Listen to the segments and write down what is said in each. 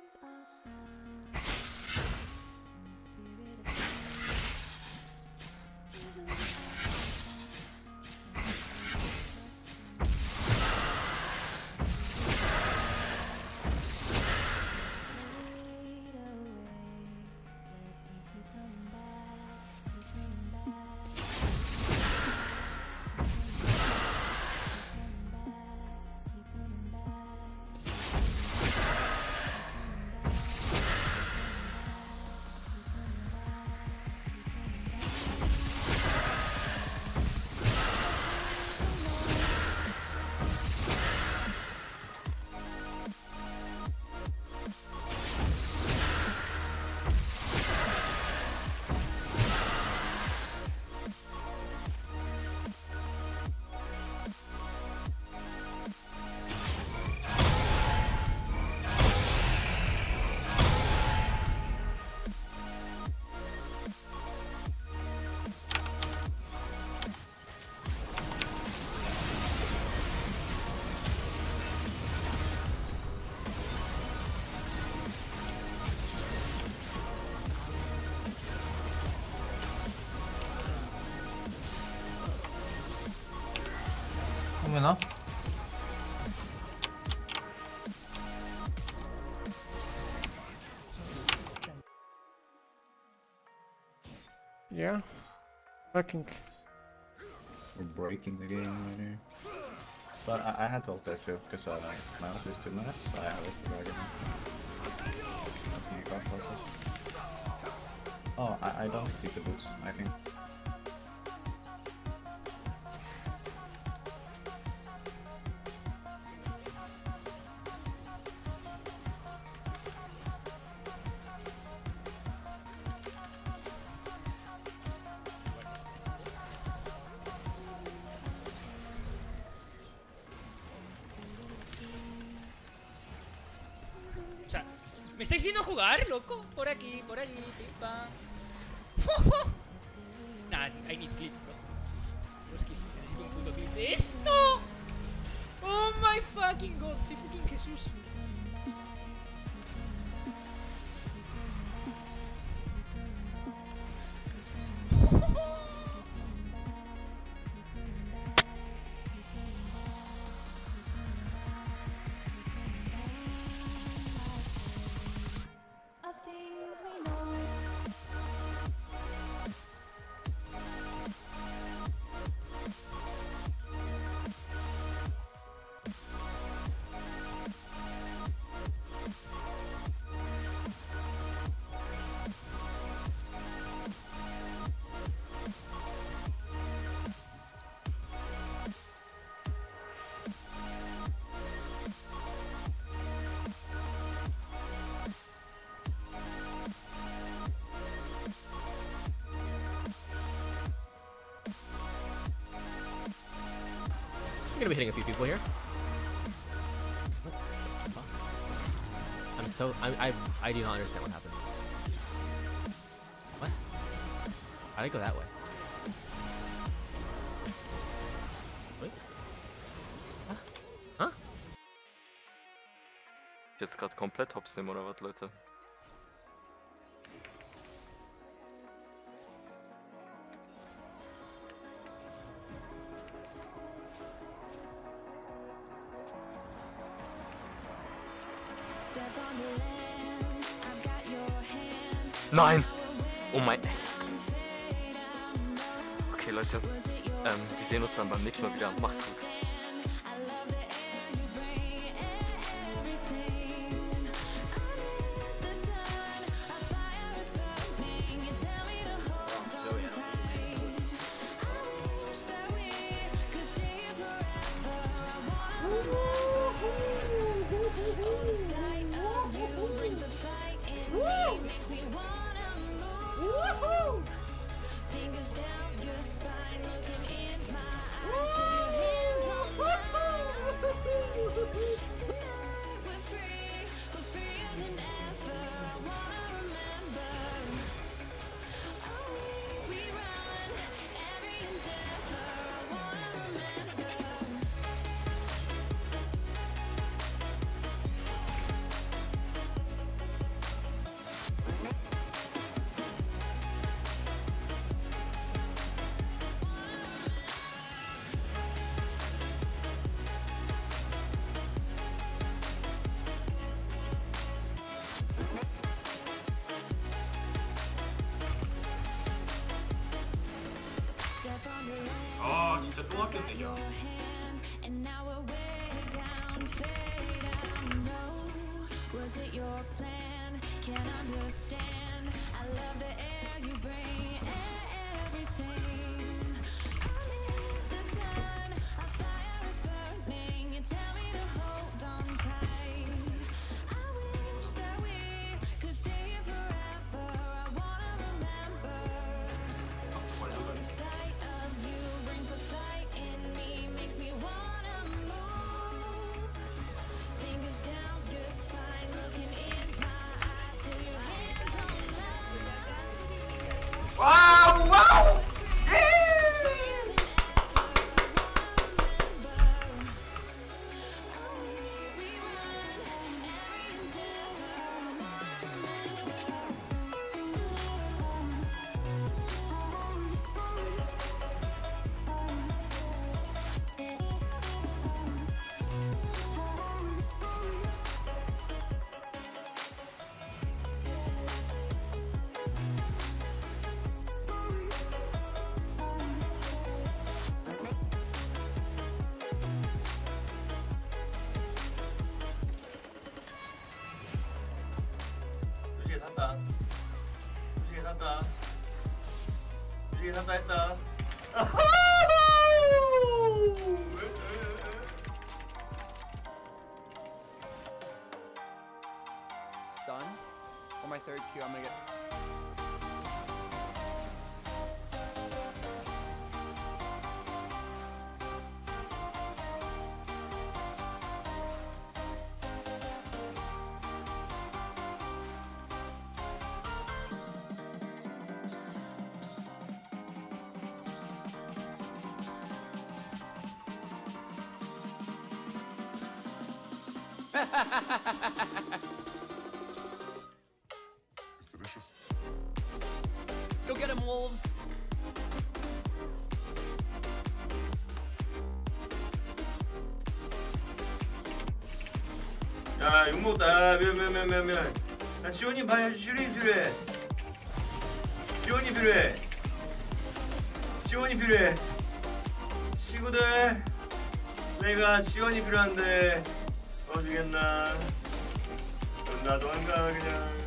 오면아? Yeah, working. We're breaking the game right here. But I had to ult that too, because my ult is 2 minutes, so I have it for dragon. Oh, I don't keep the boots, I think. O sea, ¿me estáis viendo jugar, loco? Por aquí, por allí, pim pam. Nah, I need clip, bro. Pero es que necesito un puto clip de esto. Oh my fucking god, soy fucking Jesús. I'm gonna be hitting a few people here. I do not understand what happened. What? How'd I go that way? Wait. Huh? Jetzt gerade komplett hops nehmen oder was, Leute? Nein! Oh mein... Okay, Leute. Wir sehen uns dann beim nächsten Mal wieder. Macht's gut. your hand, and now we're way down, fade out. No, was it your plan? Can't understand. I love the air you bring, everything. Under the sun, our fire is burning. You tell me to hold on tight. I wish that we could stay here forever. I wanna remember. The sight of you brings a fight in me, makes me wanna move. Fingers down your spine, looking in my eyes, feel your hands on mine. Wow! Wow! 유식이 산다. 유식이 산다. 유식이 산다 했다. Stun. On my third Q, I'm gonna get. It's delicious. Go get him, wolves! 야, 욕먹다. 미안. 나 지원이 봐야지. 지원이 필요해. 지원이 필요해. 지원이 필요해. 친구들, 내가 지원이 필요한데 도와주겠나? 그럼 나도 안 가, 그냥.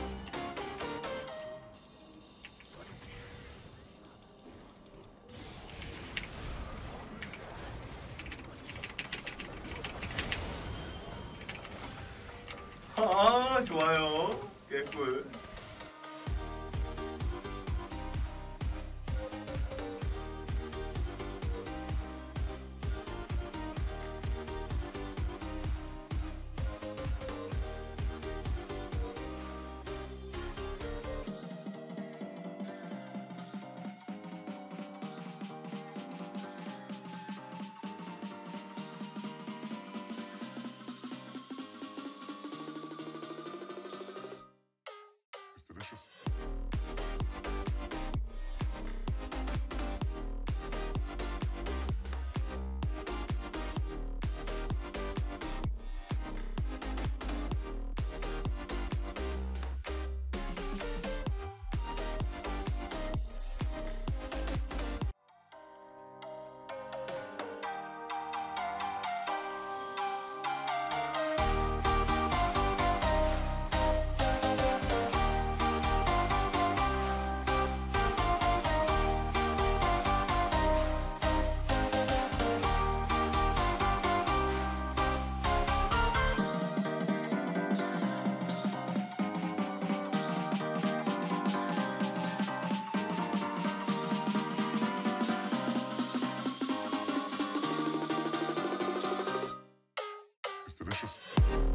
아, 좋아요. 개꿀. It's delicious. It's delicious.